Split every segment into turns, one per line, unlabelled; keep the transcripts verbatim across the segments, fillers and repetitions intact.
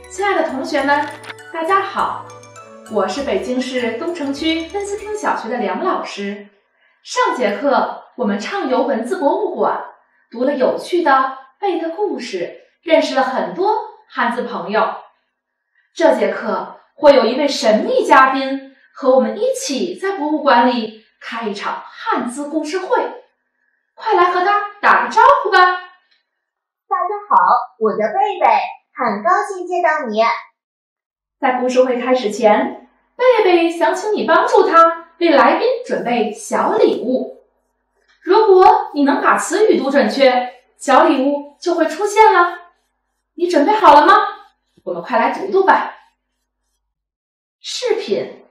亲爱的同学们，大家好，我是北京市东城区恩思汀小学的梁老师。上节课我们畅游文字博物馆，读了有趣的贝的故事，认识了很多汉字朋友。这节课会有一位神秘嘉宾和我们一起在博物馆里开一场汉字故事会，快来和他打个招呼吧。
大家好，我叫贝贝，很高兴见到你。
在故事会开始前，贝贝想请你帮助他为来宾准备小礼物。如果你能把词语读准确，小礼物就会出现了。你准备好了吗？我们快来读读吧。饰品、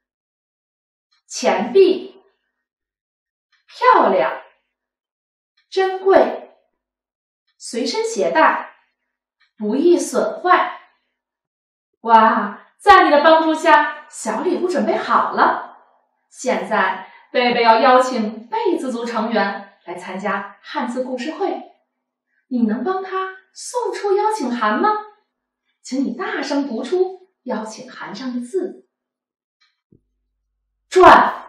钱币、漂亮、珍贵、随身携带、不易损坏。哇，在你的帮助下，小礼物准备好了。现在贝贝要邀请贝字族成员来参加汉字故事会，你能帮他送出邀请函吗？请你大声读出邀请函上的字：赚、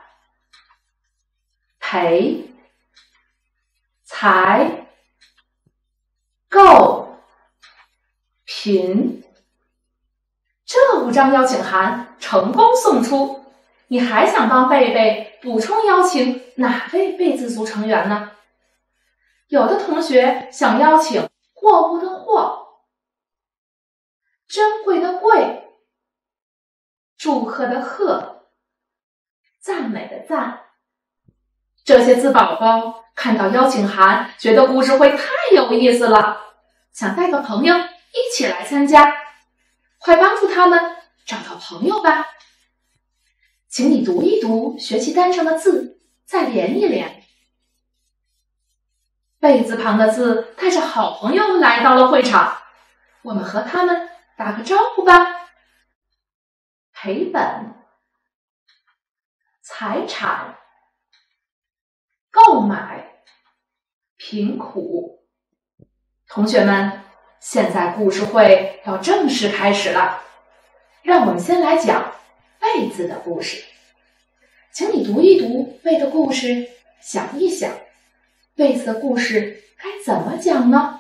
赔、财、够、贫。这五张邀请函成功送出，你还想帮贝贝补充邀请哪位贝字族成员呢？有的同学想邀请货物的货、珍贵的贵、祝贺的贺、赞美的赞。这些字宝宝看到邀请函，觉得故事会太有意思了，想带个朋友一起来参加。快帮助他们找到朋友吧。请你读一读学习单上的字，再连一连。贝字旁的字带着好朋友来到了会场，我们和他们打个招呼吧。赔本、财产、购买、贫苦。同学们，现在故事会要正式开始了，让我们先来讲贝字的故事。请你读一读贝的故事，想一想，贝字的故事该怎么讲呢？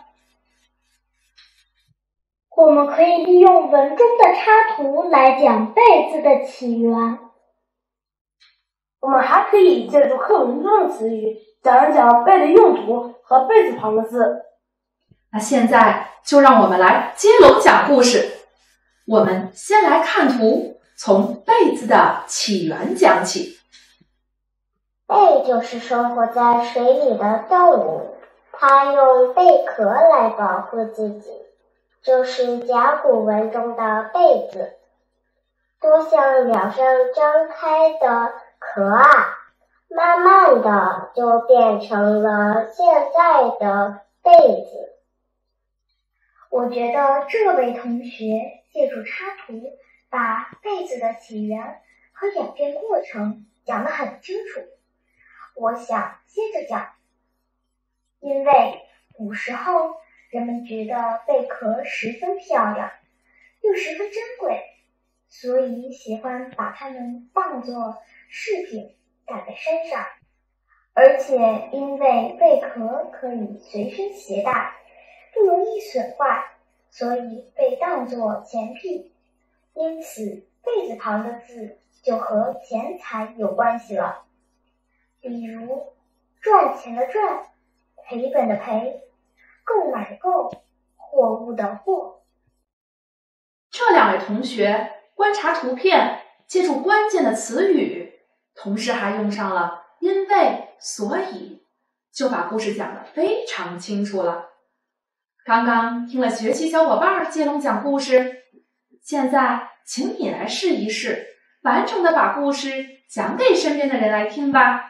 我们可以利用文中的插图来讲贝字的起源。
我们还可以借助课文中的词语，讲一讲贝的用途和贝字旁的字。
那现在就让我们来接龙讲故事。我们先来看图，从贝字的起源讲起。
贝就是生活在水里的动物，它用贝壳来保护自己，就是甲骨文中的贝字。多像鸟上张开的壳啊，慢慢的就变成了现在的贝字。我觉得这位同学借助插图，把贝字的起源和演变过程讲得很清楚。我想接着讲，因为古时候人们觉得贝壳十分漂亮，又十分珍贵，所以喜欢把它们当作饰品戴在身上。而且因为贝壳可以随身携带，不容易损坏，所以被当作钱币，因此贝字旁的字就和钱财有关系了。比如赚钱的赚，赔本的赔，购买的购，货物的货。
这两位同学观察图片，借助关键的词语，同时还用上了因为、所以，就把故事讲得非常清楚了。刚刚听了学习小伙伴接龙讲故事，现在请你来试一试，完整的把故事讲给身边的人来听吧。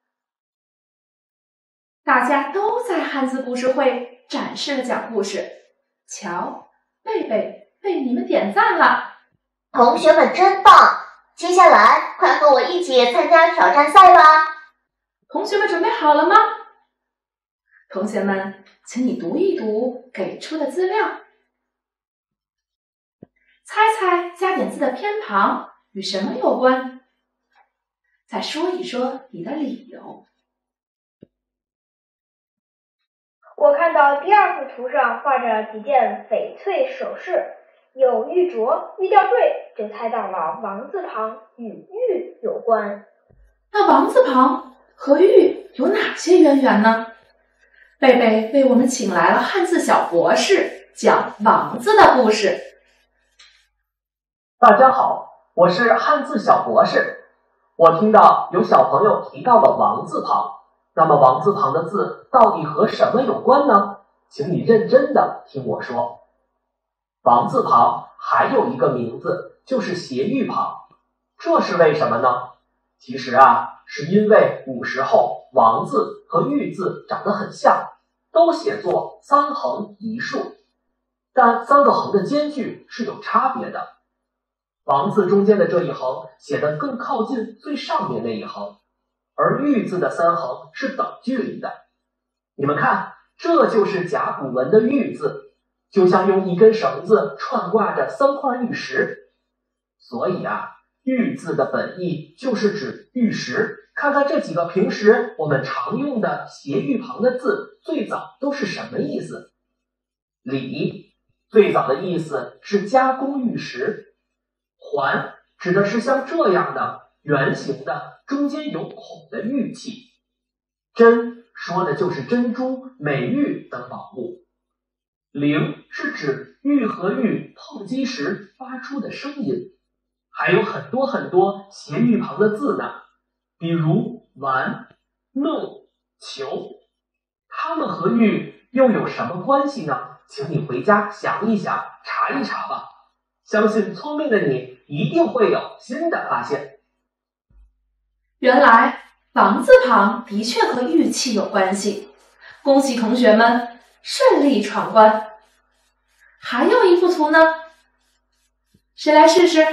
大家都在汉字故事会展示了讲故事，瞧，贝贝为你们点赞了。
同学们真棒！接下来快和我一起参加挑战赛吧。
同学们准备好了吗？同学们，请你读一读给出的资料。 猜猜加点字的偏旁与什么有关？再说一说你的理由。
我看到第二幅图上画着几件翡翠首饰，有玉镯、玉吊坠，就猜到了王字旁与玉有关。
那王字旁和玉有哪些渊源呢？贝贝为我们请来了汉字小博士，讲王字的故事。
大家好，我是汉字小博士。我听到有小朋友提到了王字旁，那么王字旁的字到底和什么有关呢？请你认真的听我说。王字旁还有一个名字，就是斜玉旁，这是为什么呢？其实啊，是因为古时候王字和玉字长得很像，都写作三横一竖，但三个横的间距是有差别的。王字中间的这一横写得更靠近最上面那一横，而玉字的三横是等距离的。你们看，这就是甲骨文的玉字，就像用一根绳子串挂着三块玉石。所以啊，玉字的本意就是指玉石。看看这几个平时我们常用的斜玉旁的字，最早都是什么意思？礼，最早的意思是加工玉石。环指的是像这样的圆形的中间有孔的玉器。珍说的就是珍珠、美玉等宝物。铃是指玉和玉碰击时发出的声音。还有很多很多斜玉旁的字呢，比如玩、弄、求，它们和玉又有什么关系呢？请你回家想一想，查一查吧。相信聪明的你一定会有新的发现。
原来王字旁的确和玉器有关系，恭喜同学们顺利闯关。还有一幅图呢，谁来试试？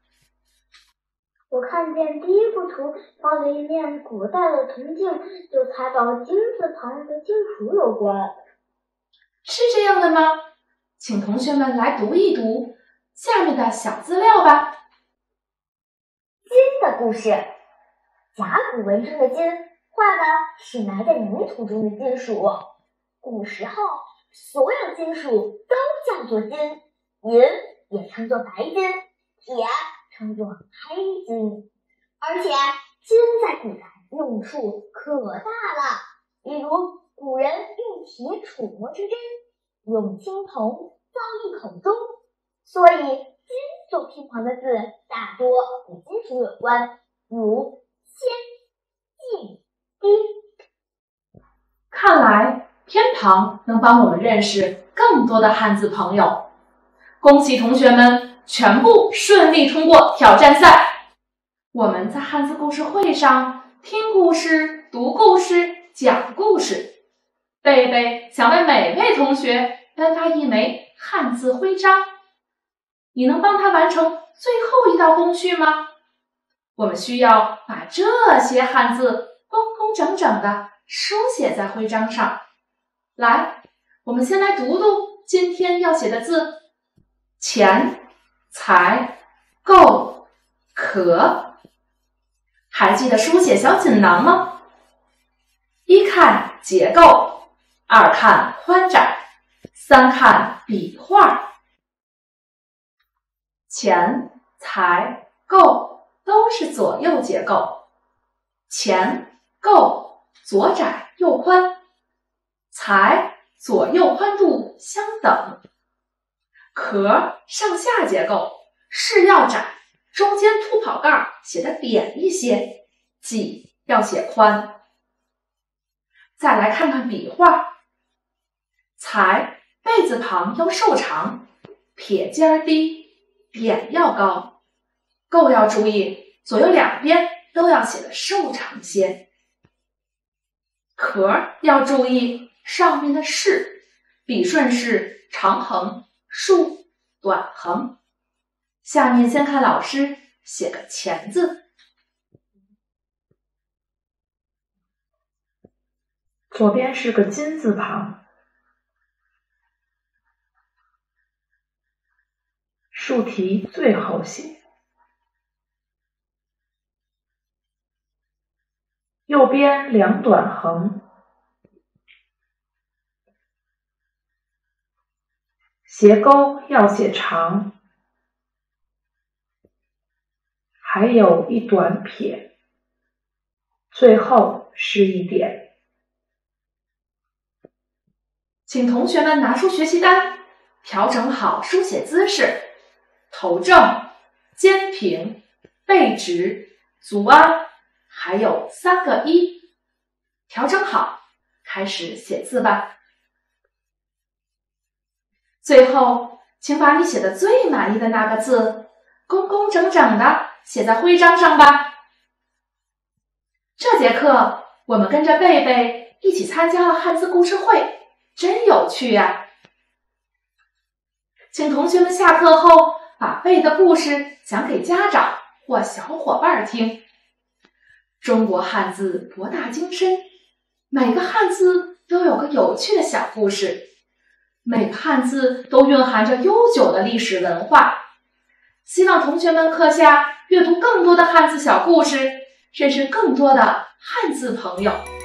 我看见第一幅图放了一面古代的铜镜，就猜到金字旁和金属有关。
是这样的吗？请同学们来读一读下面的小资料吧。
金的故事，甲骨文中的金画的是埋在泥土中的金属。古时候，所有金属都叫做金，银也称作白金，铁称作黑金。而且金在古代用处可大了，比如古人用铁杵磨成针，用青铜造一口钟。所以金做偏旁的字大多与金属有关，如铅、镜、钉。
看来偏旁能帮我们认识更多的汉字朋友。恭喜同学们全部顺利通过挑战赛。我们在汉字故事会上听故事、读故事、讲故事。贝贝想为每位同学颁发一枚汉字徽章，你能帮他完成最后一道工序吗？我们需要把这些汉字工工整整的书写在徽章上。来，我们先来读读今天要写的字：钱、财、购、可。还记得书写小锦囊吗？一看结构，二看宽窄，三看笔画。钱、财、购都是左右结构，钱、购左窄右宽，财左右宽度相等，壳上下结构，是要窄，中间凸跑盖写的扁一些，己要写宽。再来看看笔画，财贝字旁要瘦长，撇尖低，点要高，购要注意左右两边都要写的瘦长些。壳要注意上面的是笔顺是长横、竖、短横。下面先看老师写个钱字，
左边是个金字旁， 竖题最好写。右边两短横，斜钩要写长，还有一短撇，最后是一点。
请同学们拿出学习单，调整好书写姿势，头正、肩平、背直、足安，还有三个一。调整好，开始写字吧。最后，请把你写的最满意的那个字，工工整整的写在徽章上吧。这节课，我们跟着贝贝一起参加了汉字故事会，真有趣呀！请同学们下课后把背的故事讲给家长或小伙伴听。中国汉字博大精深，每个汉字都有个有趣的小故事，每个汉字都蕴含着悠久的历史文化。希望同学们课下阅读更多的汉字小故事，认识更多的汉字朋友。